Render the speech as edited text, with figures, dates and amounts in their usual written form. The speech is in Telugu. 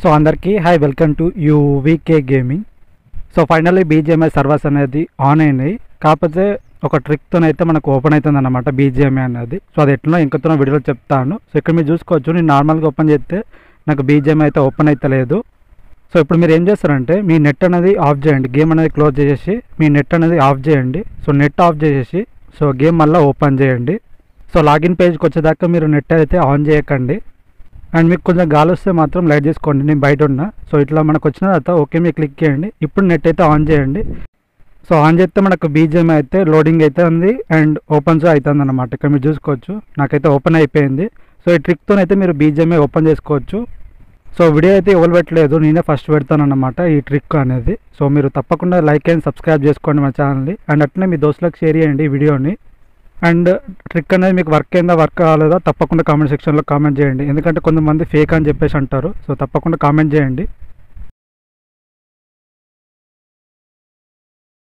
సో అందరికీ hi, welcome to UVK gaming. So finally BGMI servers అనేది ఆన్ అయినాయి. కాకపోతే ఒక ట్రిక్తోనైతే మనకు ఓపెన్ అవుతుంది అన్నమాట బీజిఎంఐ అనేది. సో అది ఎట్లా ఇంకొక వీడియోలో చెప్తాను. సో ఇక్కడ మీరు చూసుకోవచ్చు, నేను నార్మల్గా ఓపెన్ చేస్తే నాకు బీజిఎంఐ అయితే ఓపెన్ అయితే లేదు. సో ఇప్పుడు మీరు ఏం చేస్తారంటే మీ నెట్ అనేది ఆఫ్ చేయండి, గేమ్ అనేది క్లోజ్ చేసేసి మీ నెట్ అనేది ఆఫ్ చేయండి. సో నెట్ ఆఫ్ చేసేసి సో గేమ్ మళ్ళీ ఓపెన్ చేయండి. సో లాగిన్ పేజ్కి వచ్చేదాకా మీరు నెట్ అయితే ఆన్ చేయకండి. అండ్ మీకు కొంచెం గాలి వస్తే మాత్రం లైట్ చేసుకోండి, నేను బయట ఉన్నా. సో ఇట్లా మనకు వచ్చిన తర్వాత ఓకే మీరు క్లిక్ చేయండి. ఇప్పుడు నెట్ అయితే ఆన్ చేయండి. సో ఆన్ చేస్తే మనకు బీజిఎంఐ అయితే లోడింగ్ అయితే ఉంది అండ్ ఓపెన్స్ అవుతుంది అన్నమాట. ఇక్కడ మీరు చూసుకోవచ్చు, నాకైతే ఓపెన్ అయిపోయింది. సో ఈ ట్రిక్తోనైతే మీరు బీజిఎంఐ ఓపెన్ చేసుకోవచ్చు. సో వీడియో అయితే ఎవరు పెట్టలేదు, నేనే ఫస్ట్ పెడతాను అన్నమాట ఈ ట్రిక్ అనేది. సో మీరు తప్పకుండా లైక్ అండ్ సబ్స్క్రైబ్ చేసుకోండి మా ఛానల్ని. అండ్ అట్లనే మీ దోస్తులకు షేర్ చేయండి ఈ వీడియోని. అండ్ ట్రిక్ అనేది మీకు వర్క్ అయిందా వర్క్ కాలేదా తప్పకుండా కామెంట్ సెక్షన్లో కామెంట్ చేయండి. ఎందుకంటే కొంతమంది ఫేక్ అని చెప్పేసి అంటారు. సో తప్పకుండా కామెంట్ చేయండి.